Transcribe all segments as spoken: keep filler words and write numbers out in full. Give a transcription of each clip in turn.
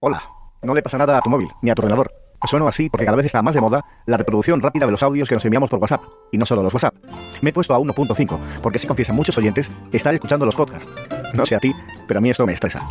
Hola, no le pasa nada a tu móvil, ni a tu ordenador. Sueno así porque cada vez está más de moda la reproducción rápida de los audios que nos enviamos por WhatsApp. Y no solo los WhatsApp. Me he puesto a uno punto cinco porque se confiesan muchos oyentes estar escuchando los podcasts. No sé a ti, pero a mí esto me estresa.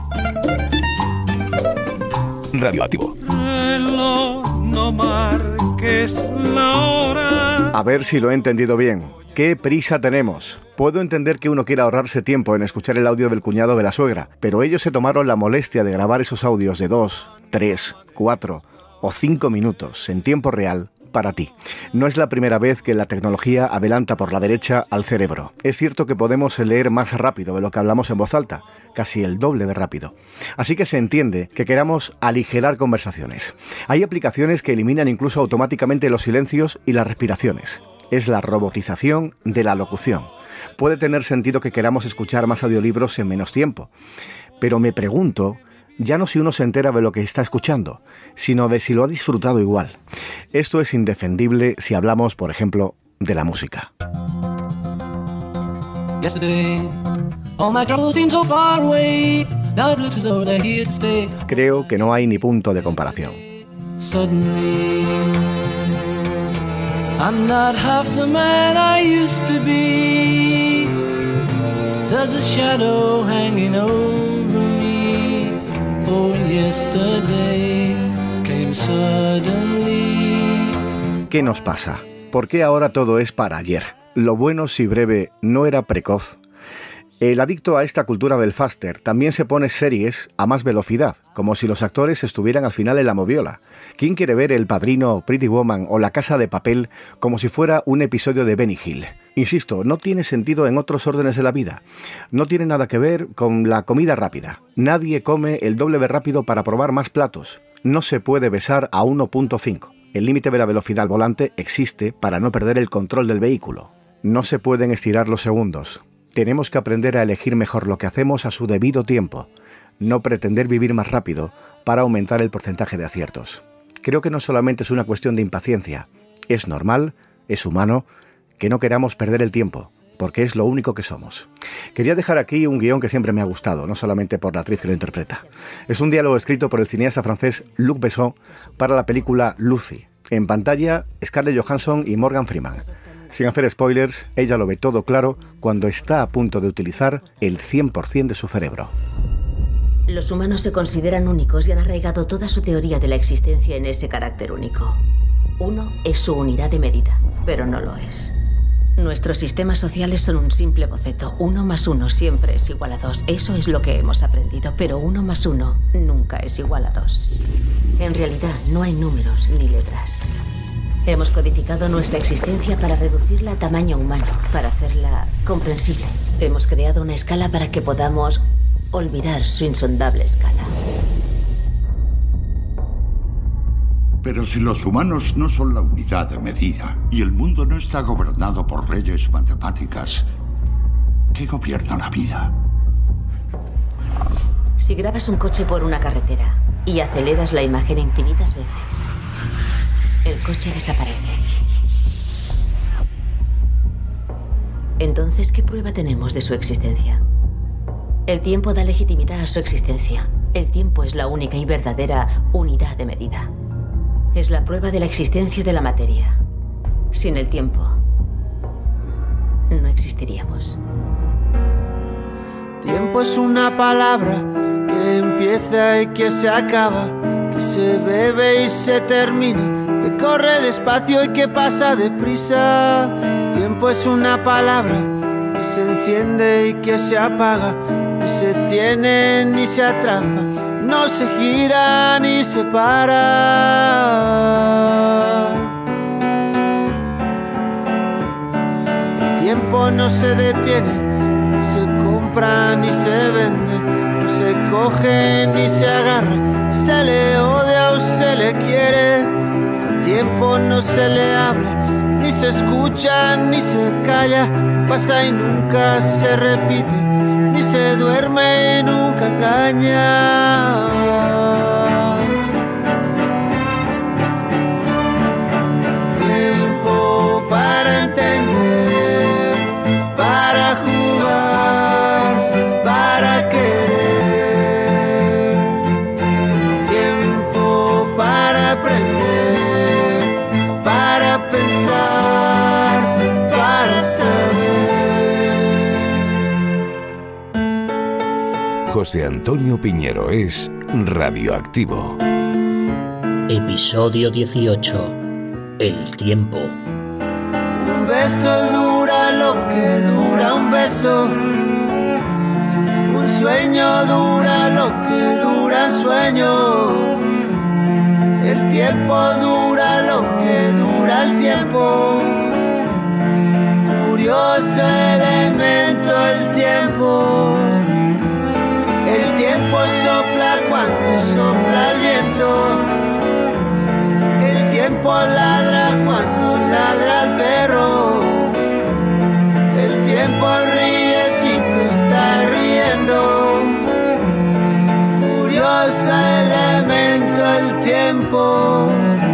Radioactivo. No marques la hora. A ver si lo he entendido bien. ¿Qué prisa tenemos? Puedo entender que uno quiera ahorrarse tiempo en escuchar el audio del cuñado de la suegra, pero ellos se tomaron la molestia de grabar esos audios de dos, tres, cuatro o cinco minutos en tiempo real para ti. No es la primera vez que la tecnología adelanta por la derecha al cerebro. Es cierto que podemos leer más rápido de lo que hablamos en voz alta, casi el doble de rápido. Así que se entiende que queramos aligerar conversaciones. Hay aplicaciones que eliminan incluso automáticamente los silencios y las respiraciones. Es la robotización de la locución. Puede tener sentido que queramos escuchar más audiolibros en menos tiempo. Pero me pregunto, ya no si uno se entera de lo que está escuchando, sino de si lo ha disfrutado igual. Esto es indefendible si hablamos, por ejemplo, de la música. Creo que no hay ni punto de comparación. I'm not half the man I used to be. There's a shadow hanging over me. Oh, yesterday came suddenly. ¿Qué nos pasa? ¿Por qué ahora todo es para ayer? Lo bueno, si breve, no era precoz. El adicto a esta cultura del faster también se pone series a más velocidad, como si los actores estuvieran al final en la moviola. ¿Quién quiere ver El Padrino, Pretty Woman o La Casa de Papel como si fuera un episodio de Benny Hill? Insisto, no tiene sentido en otros órdenes de la vida. No tiene nada que ver con la comida rápida. Nadie come el doble de rápido para probar más platos. No se puede besar a uno punto cinco. El límite de la velocidad al volante existe para no perder el control del vehículo. No se pueden estirar los segundos. Tenemos que aprender a elegir mejor lo que hacemos a su debido tiempo, no pretender vivir más rápido para aumentar el porcentaje de aciertos. Creo que no solamente es una cuestión de impaciencia, es normal, es humano, que no queramos perder el tiempo, porque es lo único que somos. Quería dejar aquí un guión que siempre me ha gustado, no solamente por la actriz que lo interpreta. Es un diálogo escrito por el cineasta francés Luc Besson para la película Lucy. En pantalla, Scarlett Johansson y Morgan Freeman. Sin hacer spoilers, ella lo ve todo claro cuando está a punto de utilizar el cien por ciento de su cerebro. Los humanos se consideran únicos y han arraigado toda su teoría de la existencia en ese carácter único. Uno es su unidad de medida, pero no lo es. Nuestros sistemas sociales son un simple boceto. Uno más uno siempre es igual a dos. Eso es lo que hemos aprendido, pero uno más uno nunca es igual a dos. En realidad, no hay números ni letras. Hemos codificado nuestra existencia para reducirla a tamaño humano, para hacerla comprensible. Hemos creado una escala para que podamos olvidar su insondable escala. Pero si los humanos no son la unidad de medida y el mundo no está gobernado por leyes matemáticas, ¿qué gobierna la vida? Si grabas un coche por una carretera y aceleras la imagen infinitas veces, el coche desaparece. Entonces, ¿qué prueba tenemos de su existencia? El tiempo da legitimidad a su existencia. El tiempo es la única y verdadera unidad de medida. Es la prueba de la existencia de la materia. Sin el tiempo, no existiríamos. Tiempo es una palabra que empieza y que se acaba, que se bebe y se termina, que corre despacio y que pasa deprisa. Tiempo es una palabra que se enciende y que se apaga, no se tiene ni se atrapa, no se gira ni se para. El tiempo no se detiene, no se compra ni se vende, no se coge ni se agarra, se le odia o se le quiere. Al tiempo no se le habla, ni se escucha ni se calla, pasa y nunca se repite, ni se duerme y nunca engaña. Tiempo para entender, para jugar, para querer. José Antonio Piñero es Radioactivo. Episodio dieciocho. El tiempo. Un beso dura lo que dura un beso. Un sueño dura lo que dura un sueño. El tiempo dura lo que dura el tiempo. Curioso elemento el tiempo. El tiempo sopla cuando sopla el viento. El tiempo ladra cuando ladra el perro. El tiempo ríe si tú estás riendo. Curioso elemento el tiempo.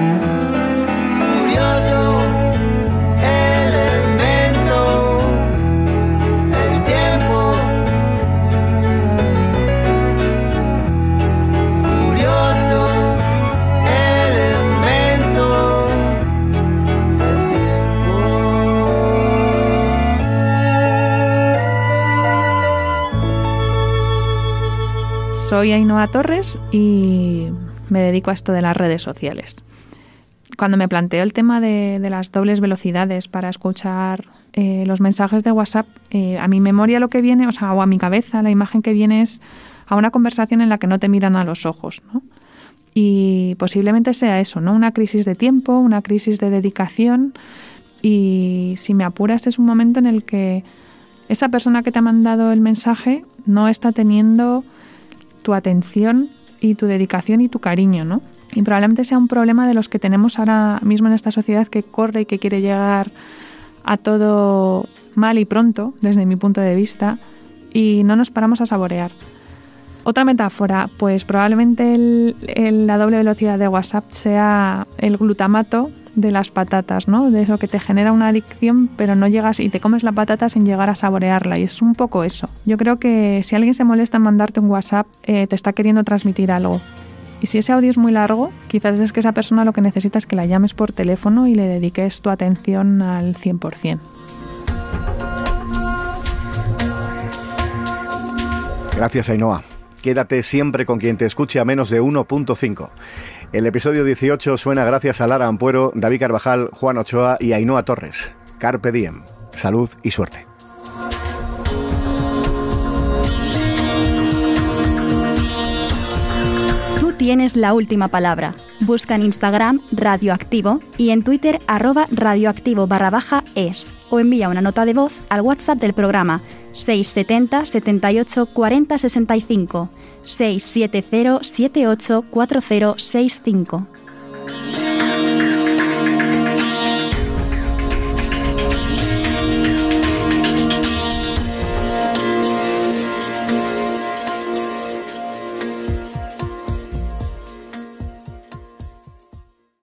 Curioso elemento el tiempo. Curioso elemento el tiempo. Soy Ainhoa Torres y me dedico a esto de las redes sociales. Cuando me planteo el tema de, de las dobles velocidades para escuchar eh, los mensajes de WhatsApp, eh, a mi memoria lo que viene, o sea, o a mi cabeza, la imagen que viene es a una conversación en la que no te miran a los ojos, ¿no? Y posiblemente sea eso, ¿no? Una crisis de tiempo, una crisis de dedicación, y si me apuras es un momento en el que esa persona que te ha mandado el mensaje no está teniendo tu atención y tu dedicación y tu cariño, ¿no? Y probablemente sea un problema de los que tenemos ahora mismo en esta sociedad que corre y que quiere llegar a todo mal y pronto, desde mi punto de vista, y no nos paramos a saborear. Otra metáfora, pues probablemente el, el, la doble velocidad de WhatsApp sea el glutamato de las patatas, ¿no? De eso que te genera una adicción, pero no llegas y te comes la patata sin llegar a saborearla, y es un poco eso. Yo creo que si alguien se molesta en mandarte un WhatsApp, eh, te está queriendo transmitir algo. Y si ese audio es muy largo, quizás es que esa persona lo que necesita es que la llames por teléfono y le dediques tu atención al cien por ciento. Gracias, Ainhoa. Quédate siempre con quien te escuche a menos de uno punto cinco. El episodio dieciocho suena gracias a Lara Ampuero, David Carvajal, Juan Ochoa y Ainhoa Torres. Carpe diem. Salud y suerte. Tienes la última palabra. Busca en Instagram Radioactivo y en Twitter arroba radioactivo barra baja es, o envía una nota de voz al WhatsApp del programa seis setenta setenta y ocho cuarenta sesenta y cinco, seis siete cero siete ocho cuatro cero seis cinco.